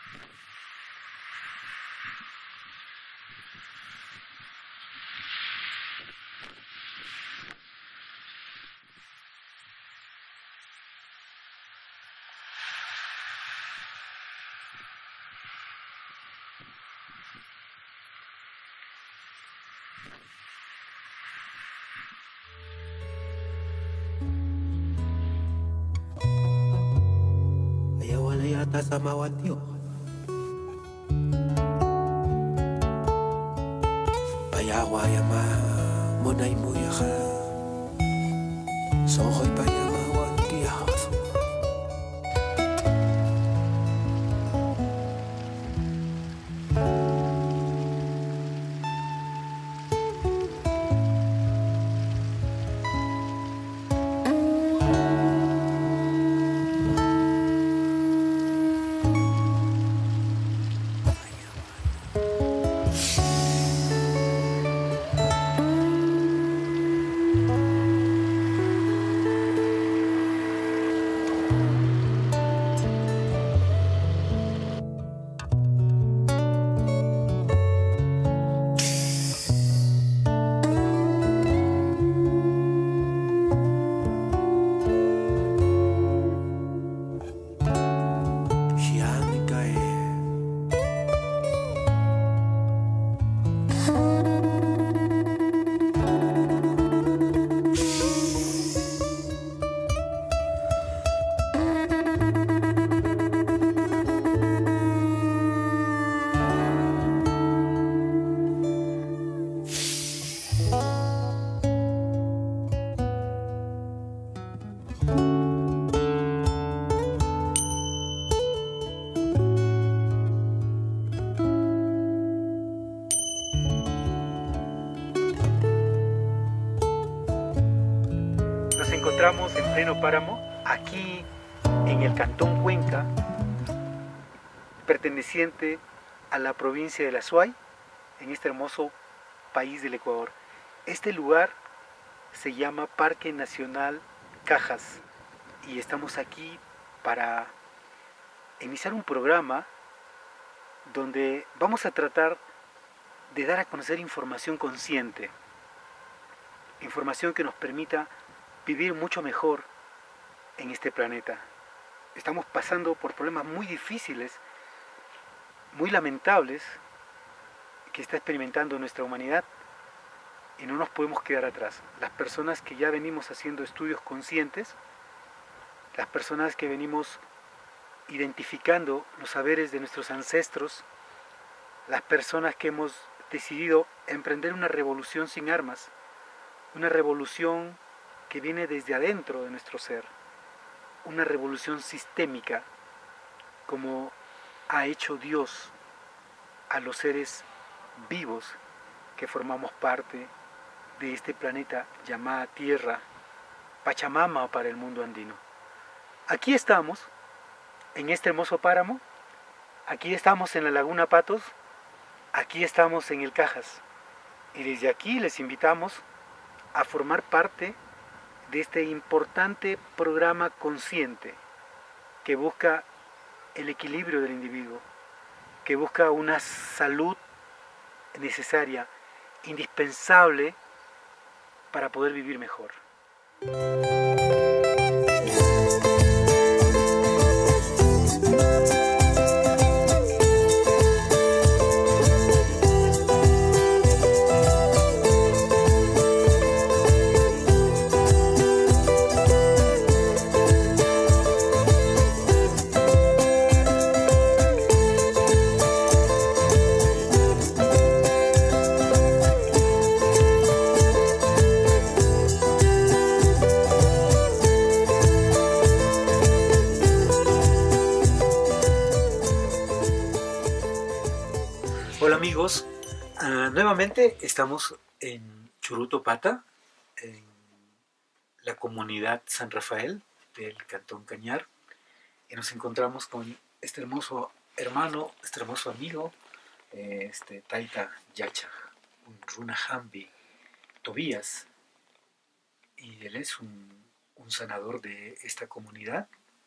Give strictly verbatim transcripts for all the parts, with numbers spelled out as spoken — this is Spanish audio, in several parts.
Samawati Payawa yama monay muyaka Sokoy payawa wantiyakas encontramos en pleno páramo, aquí en el cantón Cuenca, perteneciente a la provincia de La Suay, en este hermoso país del Ecuador. Este lugar se llama Parque Nacional Cajas y estamos aquí para iniciar un programa donde vamos a tratar de dar a conocer información consciente, información que nos permita vivir mucho mejor en este planeta. Estamos pasando por problemas muy difíciles, muy lamentables, que está experimentando nuestra humanidad y no nos podemos quedar atrás. Las personas que ya venimos haciendo estudios conscientes, las personas que venimos identificando los saberes de nuestros ancestros, las personas que hemos decidido emprender una revolución sin armas, una revolución que viene desde adentro de nuestro ser, una revolución sistémica, como ha hecho Dios a los seres vivos que formamos parte de este planeta llamada Tierra, Pachamama para el mundo andino. Aquí estamos, en este hermoso páramo, aquí estamos en la Laguna Patos, aquí estamos en el Cajas, y desde aquí les invitamos a formar parte de este importante programa consciente que busca el equilibrio del individuo, que busca una salud necesaria, indispensable para poder vivir mejor. Hola amigos, uh, nuevamente estamos en Churuto Pata, en la comunidad San Rafael del Cantón Cañar, y nos encontramos con este hermoso hermano, este hermoso amigo, eh, este Taita Yacha, un Runahambi Tobías, y él es un, un sanador de esta comunidad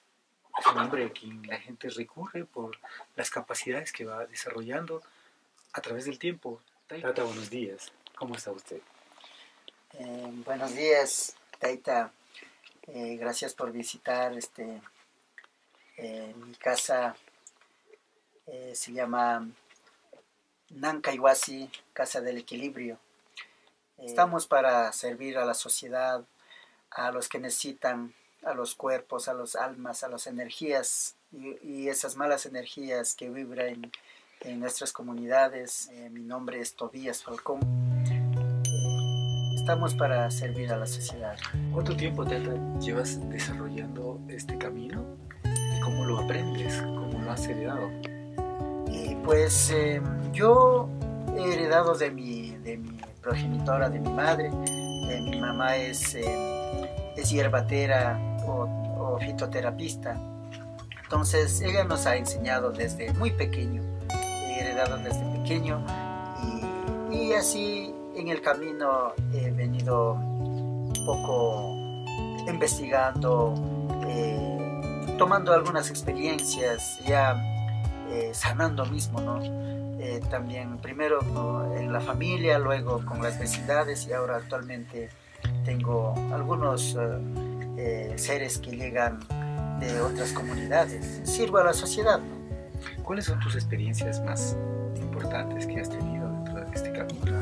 Es un hombre a quien la gente recurre por las capacidades que va desarrollando a través del tiempo. Tata, buenos días. ¿Cómo está usted? Eh, buenos días, Taita. Eh, gracias por visitar este, eh, mi casa. Eh, se llama Nankaiwasi, Casa del Equilibrio. Eh, estamos para servir a la sociedad, a los que necesitan, a los cuerpos, a los almas, a las energías y, y esas malas energías que vibran en, en nuestras comunidades. Eh, mi nombre es Tobías Falcón. Eh, estamos para servir a la sociedad. ¿Cuánto tiempo, Tata, llevas desarrollando este camino? ¿Y cómo lo aprendes? ¿Cómo lo has heredado? Y pues eh, yo he heredado de mi, de mi progenitora, de mi madre. Eh, mi mamá es, eh, es hierbatera o, o fitoterapista. Entonces ella nos ha enseñado desde muy pequeño. He heredado desde pequeño y, y así en el camino he venido un poco investigando, eh, tomando algunas experiencias, ya eh, sanando mismo, ¿no? Eh, también primero ¿no? en la familia, luego con las vecindades y ahora actualmente tengo algunos eh, eh, seres que llegan de otras comunidades. Sirvo a la sociedad, ¿no? ¿Cuáles son tus experiencias más importantes que has tenido dentro de este camino?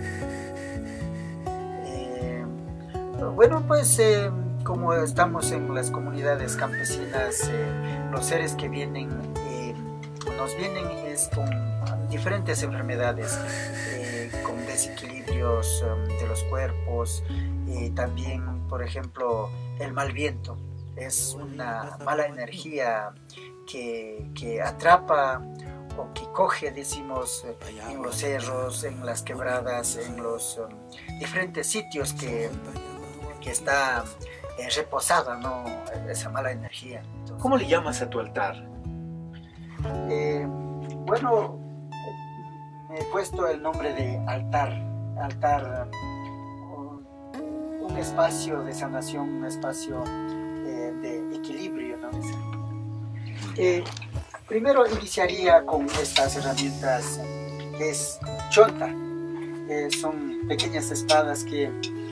Eh, bueno, pues eh, como estamos en las comunidades campesinas, eh, los seres que vienen, eh, nos vienen es con diferentes enfermedades, eh, con desequilibrios um, de los cuerpos, eh, también, por ejemplo, el mal viento. Es una mala energía que, que atrapa o que coge, decimos, en los cerros, en las quebradas, en los um, diferentes sitios que, que está eh, reposada, ¿no? Esa mala energía. Entonces, ¿cómo le llamas a tu altar? Eh, bueno, me he puesto el nombre de altar, altar, un, un espacio de sanación, un espacio eh, de equilibrio, ¿no? Eh, primero iniciaría con estas herramientas que es chonta, eh, son pequeñas espadas que,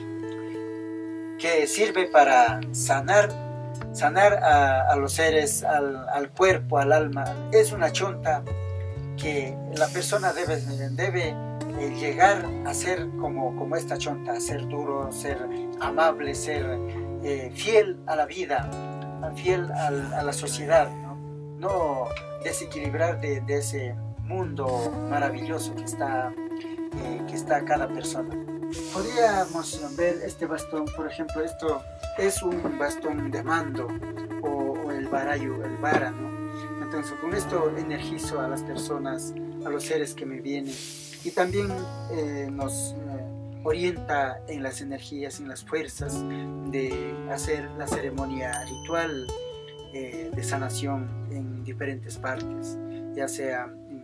que sirve para sanar sanar a, a los seres, al, al cuerpo, al alma. Es una chonta que la persona debe, debe eh, llegar a ser como, como esta chonta, ser duro, ser amable, ser eh, fiel a la vida, fiel al, a la sociedad, ¿no? No desequilibrar de, de ese mundo maravilloso que está, eh, que está cada persona. Podríamos ver este bastón, por ejemplo, esto es un bastón de mando o, o el barayu, el vara, ¿no? Entonces con esto energizo a las personas, a los seres que me vienen y también eh, nos eh, orienta en las energías, en las fuerzas de hacer la ceremonia ritual eh, de sanación en diferentes partes, ya sea en,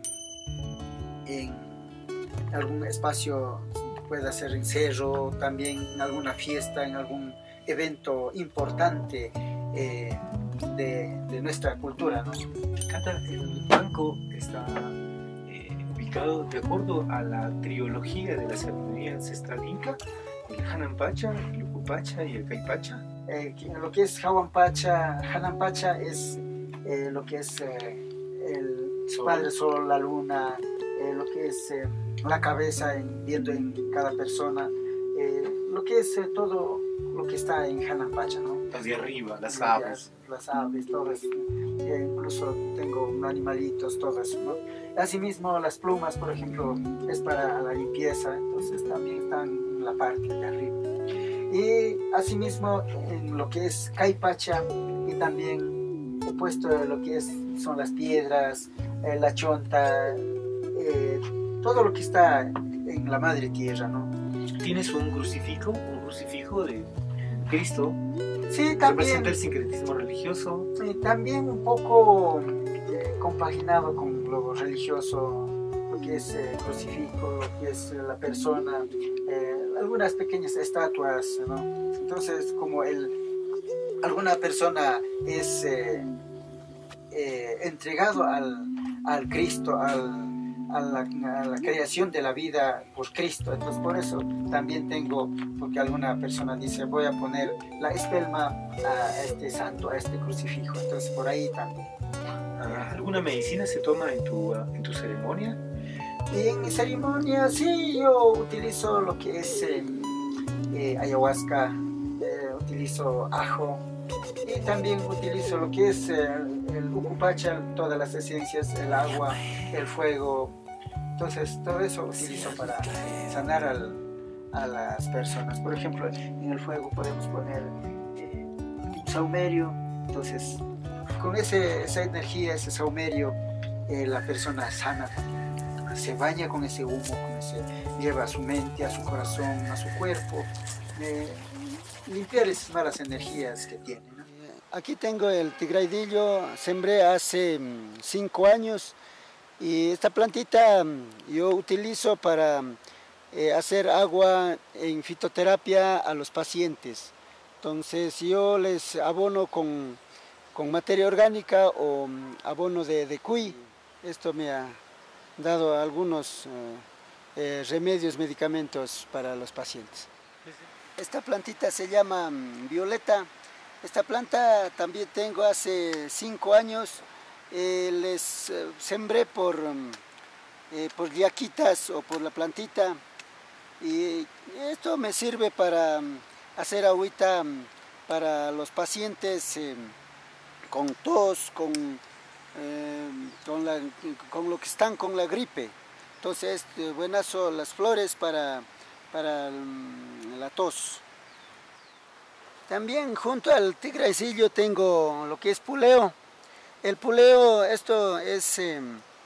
en algún espacio, puede ser en cerro, también en alguna fiesta, en algún evento importante eh, de, de nuestra cultura, ¿no? Tata, el banco está eh, ubicado de acuerdo a la triología de la sabiduría ancestral inca, el Hananpacha, el Ucupacha y el Caipacha. Eh, lo que es Hawanpacha, Hananpacha es eh, lo que es eh, el Sol. Padre Sol, la Luna, eh, lo que es eh, la cabeza en, viendo en cada persona, eh, lo que es eh, todo lo que está en Hananpacha, ¿no? Las de arriba, las aves. Las aves, todo eso. Eh, incluso tengo animalitos, todo eso, ¿no? Asimismo, las plumas, por ejemplo, es para la limpieza, entonces también están en la parte de arriba. Y asimismo, en lo que es Caipacha, y también he puesto lo que es, son las piedras, eh, la chonta, eh, todo lo que está en la madre tierra, ¿no? ¿Tienes un crucifijo? Un crucifijo de Cristo. Sí, también. Representa el sincretismo religioso. Sí, también un poco eh, compaginado con lo religioso, lo que es el eh, crucifijo, lo que es eh, la persona, eh, algunas pequeñas estatuas, ¿no? Entonces, como el, alguna persona es, eh, eh, entregado al, al Cristo, al, a, la, a la creación de la vida por Cristo. Entonces por eso también tengo, porque alguna persona dice voy a poner la espelma a este santo, a este crucifijo, entonces por ahí también. ¿Alguna medicina se toma en tu, en tu ceremonia? Y en mi ceremonia sí, yo utilizo lo que es eh, eh, ayahuasca, eh, utilizo ajo y también utilizo lo que es eh, el ucupacha, todas las esencias, el agua, el fuego. Entonces todo eso utilizo para sanar al, a las personas. Por ejemplo, en el fuego podemos poner eh, un saumerio, entonces con ese, esa energía, ese saumerio, eh, la persona sana también. Se baña con ese humo, con ese, lleva a su mente, a su corazón, a su cuerpo, eh, limpiar esas malas energías que tiene, ¿no? Aquí tengo el tigraidillo, sembré hace cinco años y esta plantita yo utilizo para eh, hacer agua en fitoterapia a los pacientes. Entonces yo les abono con, con materia orgánica o abono de, de cuy. Esto me ha dado algunos eh, eh, remedios, medicamentos para los pacientes. Esta plantita se llama um, violeta. Esta planta también tengo hace cinco años. Eh, les eh, sembré por, um, eh, por yaquitas o por la plantita. Y esto me sirve para um, hacer agüita um, para los pacientes eh, con tos, con... Eh, con, la, con lo que están con la gripe. Entonces eh, buenas son las flores para, para um, la tos. También junto al tigraicillo tengo lo que es puleo. El puleo, esto es eh,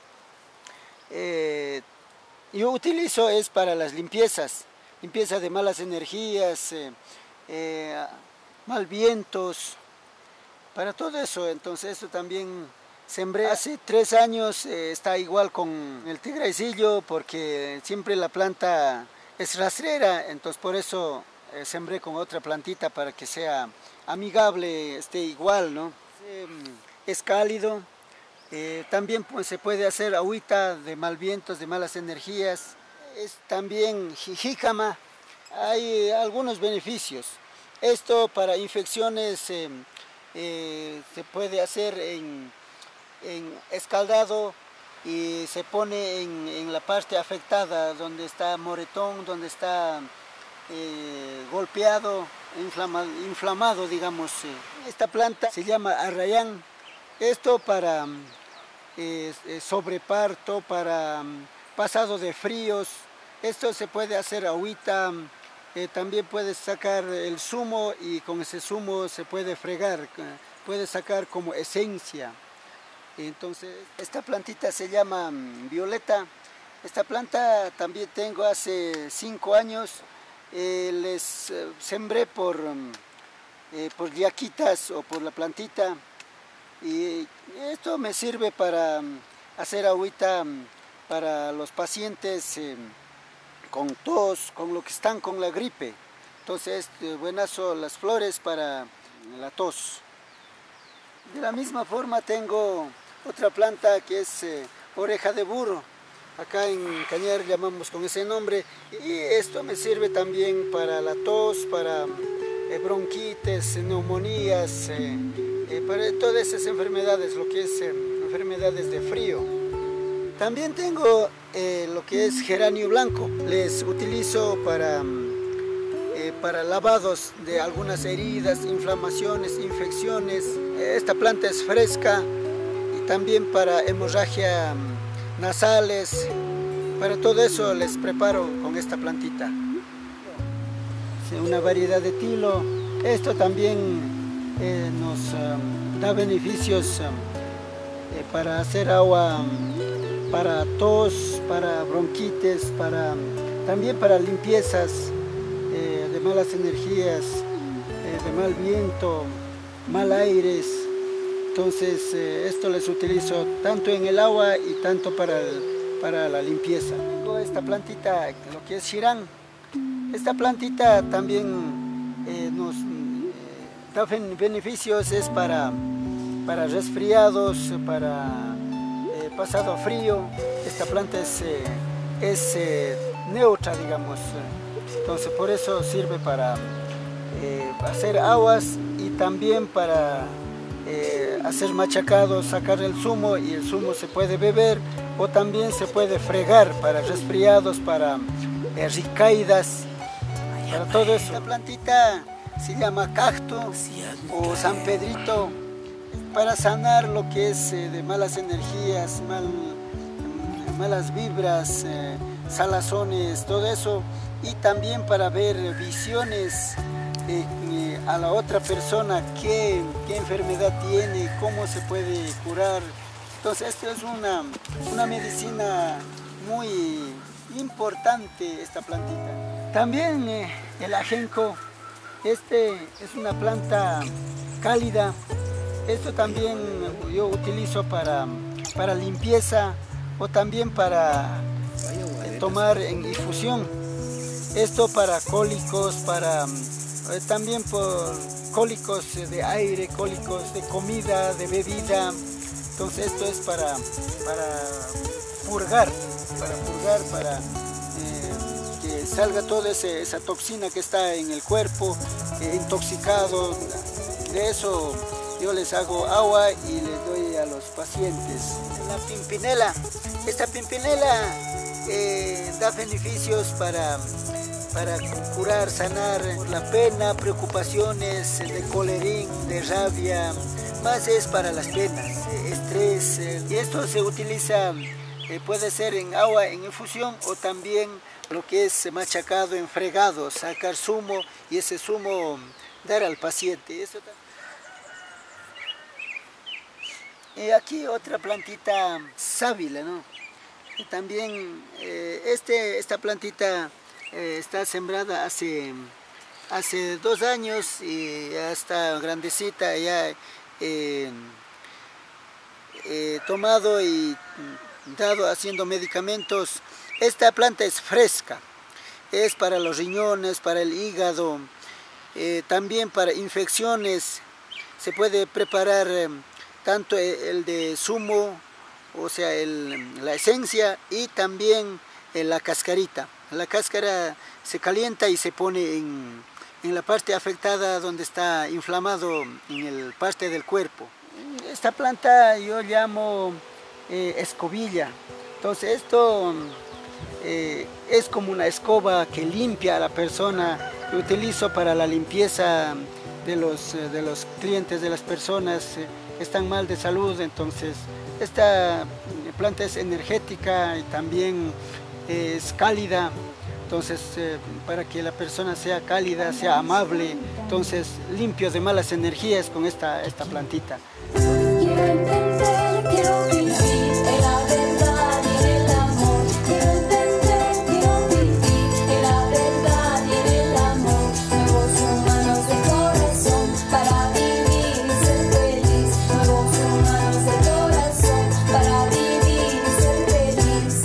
eh, yo utilizo es para las limpiezas, limpieza de malas energías, eh, eh, mal vientos, para todo eso. Entonces esto también sembré hace tres años, eh, está igual con el tigraicillo porque siempre la planta es rastrera, entonces por eso eh, sembré con otra plantita para que sea amigable, esté igual, ¿no? Eh, es cálido, eh, también pues, se puede hacer agüita de mal vientos, de malas energías, es también jícama, hay algunos beneficios. Esto para infecciones eh, eh, se puede hacer en en escaldado y se pone en, en la parte afectada donde está moretón, donde está eh, golpeado, inflamado, inflamado digamos. Esta planta se llama arrayán. Esto para eh, sobreparto, para pasado de fríos. Esto se puede hacer agüita, eh, también puedes sacar el zumo y con ese zumo se puede fregar, puede sacar como esencia. Entonces, esta plantita se llama violeta. Esta planta también tengo hace cinco años. Eh, les eh, sembré por, eh, por yaquitas o por la plantita. Y esto me sirve para hacer agüita para los pacientes eh, con tos, con lo que están con la gripe. Entonces, eh, buenas son las flores para la tos. De la misma forma tengo otra planta que es eh, oreja de burro. Acá en Cañar llamamos con ese nombre. Y esto me sirve también para la tos, para eh, bronquitis, neumonías, eh, eh, para todas esas enfermedades, lo que es eh, enfermedades de frío. También tengo eh, lo que es geranio blanco. Les utilizo para, eh, para lavados de algunas heridas, inflamaciones, infecciones. Esta planta es fresca. También para hemorragia nasales, para todo eso les preparo con esta plantita. Una variedad de tilo. Esto también eh, nos um, da beneficios um, eh, para hacer agua um, para tos, para bronquitis, para, también para limpiezas eh, de malas energías, eh, de mal viento, mal aires. Entonces eh, esto les utilizo tanto en el agua y tanto para, el, para la limpieza. Tengo esta plantita, lo que es shirán. Esta plantita también eh, nos eh, da beneficios, es para, para resfriados, para eh, pasado frío. Esta planta es, eh, es eh, neutra, digamos. Entonces por eso sirve para eh, hacer aguas y también para eh, hacer machacados, sacar el zumo, y el zumo se puede beber o también se puede fregar para resfriados, para eh, recaídas, para todo eso. La plantita se llama cacto o San Pedrito, para sanar lo que es eh, de malas energías, mal, malas vibras, eh, salazones, todo eso, y también para ver visiones eh, eh, a la otra persona, qué, qué enfermedad tiene, cómo se puede curar. Entonces esto es una, una medicina muy importante, esta plantita. También eh, el ajenco, este es una planta cálida. Esto también yo utilizo para, para limpieza o también para eh, tomar en infusión. Esto para cólicos, para eh, también por cólicos de aire, cólicos de comida, de bebida. Entonces esto es para, para purgar, para purgar, para eh, que salga toda ese, esa toxina que está en el cuerpo, eh, intoxicado. De eso yo les hago agua y les doy a los pacientes. La pimpinela, esta pimpinela eh, da beneficios para, para curar, sanar la pena, preocupaciones de colerín, de rabia, más es para las penas, eh, estrés. Eh, y esto se utiliza, eh, puede ser en agua, en infusión, o también lo que es machacado en fregado, sacar zumo y ese zumo dar al paciente. Eso Y aquí otra plantita sábila, ¿no? Y también eh, este, esta plantita eh, está sembrada hace, hace dos años y ya está grandecita, ya eh, eh, tomado y dado haciendo medicamentos. Esta planta es fresca, es para los riñones, para el hígado, eh, también para infecciones. Se puede preparar eh, tanto el de zumo, o sea, el, la esencia, y también la cascarita. La cáscara se calienta y se pone en, en la parte afectada donde está inflamado en el parte del cuerpo. Esta planta yo llamo eh, escobilla. Entonces esto eh, es como una escoba que limpia a la persona. Lo utilizo para la limpieza de los, de los clientes, de las personas eh, que están mal de salud. Entonces esta planta es energética y también es cálida. Entonces eh, para que la persona sea cálida, sea amable, entonces limpio de malas energías con esta, esta plantita. Quiero entender, quiero vivir en la verdad y en el amor. Quiero entender, quiero vivir en la verdad y en el amor. Nuevos humanos de corazón para vivir y ser feliz. Nuevos humanos de corazón para vivir y ser feliz.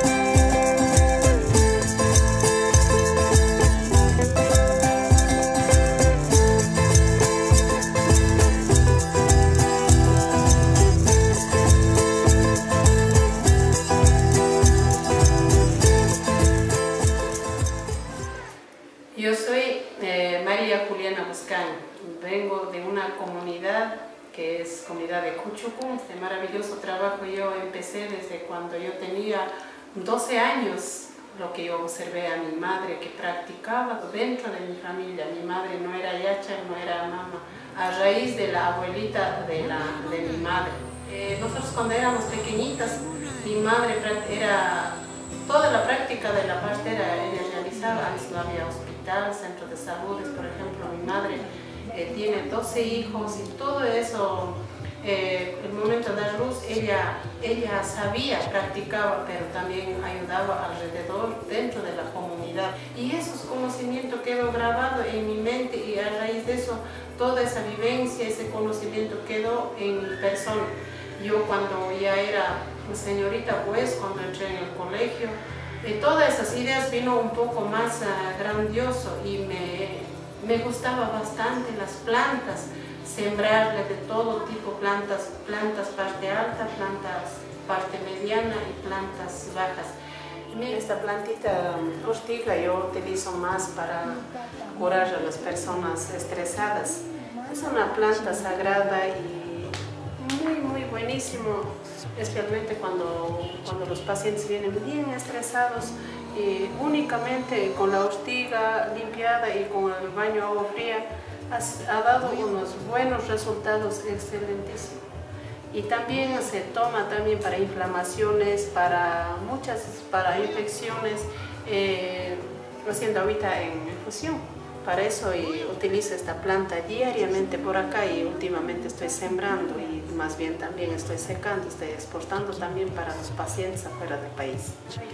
Yo soy eh, María Juliana Buscañ, vengo de una comunidad que es comunidad de Cuchucún. Este maravilloso trabajo yo empecé desde cuando yo tenía doce años, lo que yo observé a mi madre que practicaba dentro de mi familia. Mi madre no era yacha, no era mama, a raíz de la abuelita de, la, de mi madre. Eh, nosotros cuando éramos pequeñitas, mi madre era toda la práctica de la partera, ella realizaba. Antes no había hospital, centro de salud. Por ejemplo, mi madre eh, tiene doce hijos y todo eso, eh, el momento de dar luz, ella, ella sabía, practicaba, pero también ayudaba alrededor, dentro de la comunidad. Y esos conocimientos quedó grabado en mi mente, y a raíz de eso, toda esa vivencia, ese conocimiento quedó en mi persona. Yo cuando ya era señorita, pues, cuando entré en el colegio, eh, todas esas ideas vino un poco más uh, grandioso, y me, me gustaba bastante las plantas. sembrarle de todo tipo plantas, plantas parte alta, plantas parte mediana y plantas bajas. Mira, esta plantita ortiga yo utilizo más para curar a las personas estresadas. Es una planta sagrada y muy, muy buenísimo, especialmente cuando, cuando los pacientes vienen bien estresados. Y únicamente con la ortiga limpiada y con el baño agua fría ha, ha dado unos buenos resultados excelentísimos. Y también se toma también para inflamaciones, para muchas, para infecciones, eh, haciendo ahorita en infusión. Para eso y utilizo esta planta diariamente por acá y últimamente estoy sembrando y más bien también estoy secando, estoy exportando también para los pacientes afuera del país.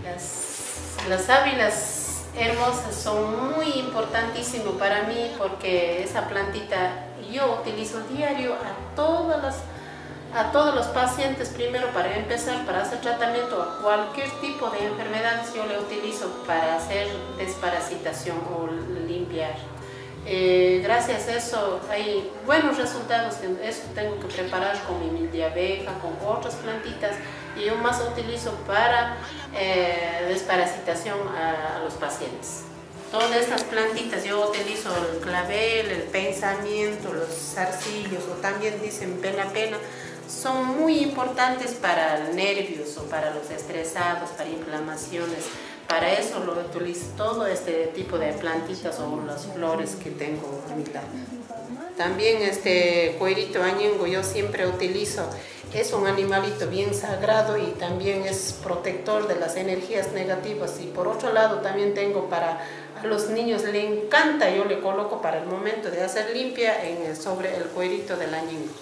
Las, las sábilas hermosas son muy importantísimas para mí porque esa plantita yo utilizo diario a todas las a todos los pacientes, primero para empezar, para hacer tratamiento a cualquier tipo de enfermedades, yo le utilizo para hacer desparasitación o limpiar. Eh, gracias a eso hay buenos resultados, eso tengo que preparar con mi miel de abeja, con otras plantitas, y yo más utilizo para eh, desparasitación a, a los pacientes. Todas estas plantitas yo utilizo el clavel, el pensamiento, los zarcillos, o también dicen pena pena, son muy importantes para nervios o para los estresados, para inflamaciones. Para eso lo utilizo todo este tipo de plantitas o las flores que tengo a mi lado. También este cuerito añengo yo siempre utilizo. Es un animalito bien sagrado y también es protector de las energías negativas. Y por otro lado también tengo para a los niños, le encanta, yo le coloco para el momento de hacer limpia en el, sobre el cuerito del añengo.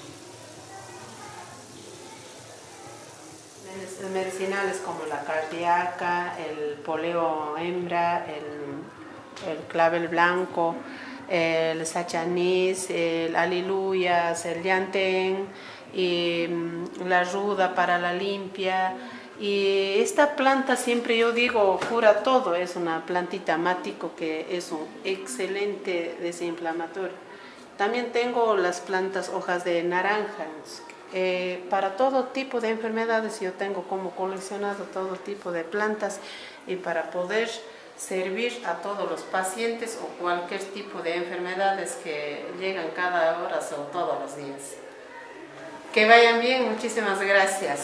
Medicinales como la cardíaca, el poleo hembra, el, el clavel blanco, el sachanís, el aliluyas, el llantén, y la ruda para la limpia. Y esta planta siempre yo digo cura todo, es una plantita mático que es un excelente desinflamatorio. También tengo las plantas hojas de naranja. Eh, para todo tipo de enfermedades yo tengo como coleccionado todo tipo de plantas y para poder servir a todos los pacientes o cualquier tipo de enfermedades que llegan cada hora o todos los días. Que vayan bien, muchísimas gracias.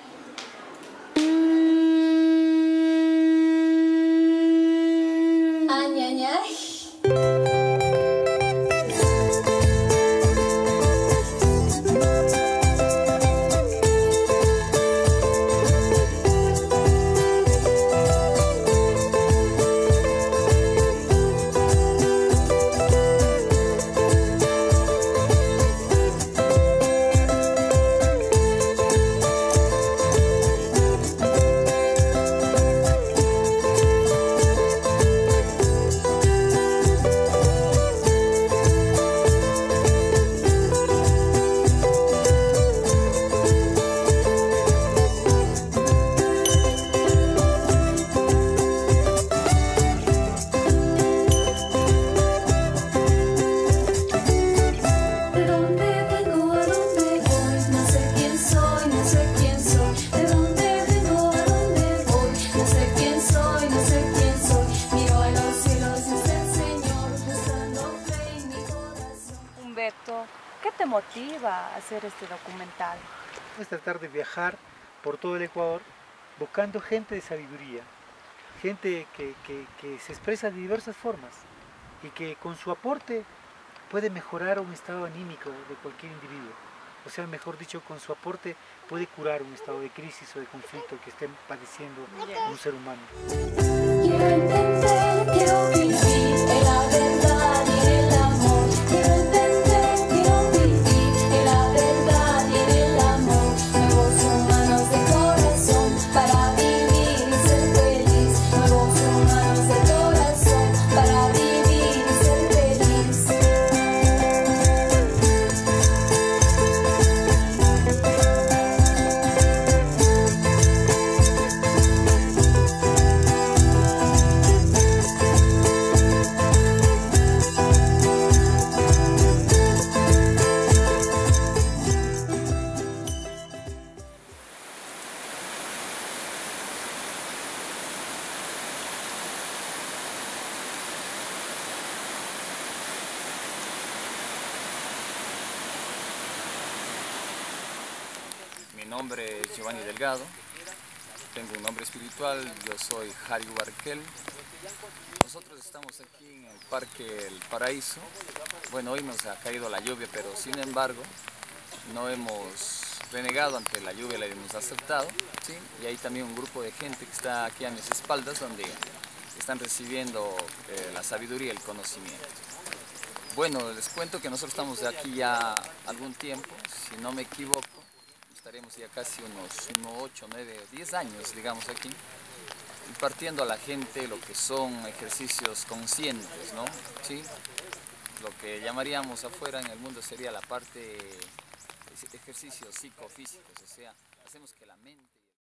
Ay, ay, ay. ¿Qué te motiva a hacer este documental? Es tratar de viajar por todo el Ecuador buscando gente de sabiduría, gente que, que, que se expresa de diversas formas y que con su aporte puede mejorar un estado anímico de cualquier individuo. O sea, mejor dicho, con su aporte puede curar un estado de crisis o de conflicto que esté padeciendo un ser humano. Quiero entender, quiero vivir en la verdad y en el amor. Quiero entender, quiero vivir en la verdad y en el amor. Nuevos humanos de corazón para vivir y ser feliz. Nuevos humanos de corazón para vivir y ser feliz. nombre es Giovanni Delgado, tengo un nombre espiritual, yo soy Hari Barkel. Nosotros estamos aquí en el Parque El Paraíso. Bueno, hoy nos ha caído la lluvia, pero sin embargo no hemos renegado ante la lluvia, la hemos aceptado, ¿sí? Y hay también un grupo de gente que está aquí a mis espaldas donde están recibiendo eh, la sabiduría y el conocimiento. Bueno, les cuento que nosotros estamos de aquí ya algún tiempo, si no me equivoco, estaremos ya casi unos, unos ocho, nueve, diez años, digamos, aquí, impartiendo a la gente lo que son ejercicios conscientes, ¿no? ¿Sí? Lo que llamaríamos afuera en el mundo sería la parte de ejercicios psicofísicos, o sea, hacemos que la mente...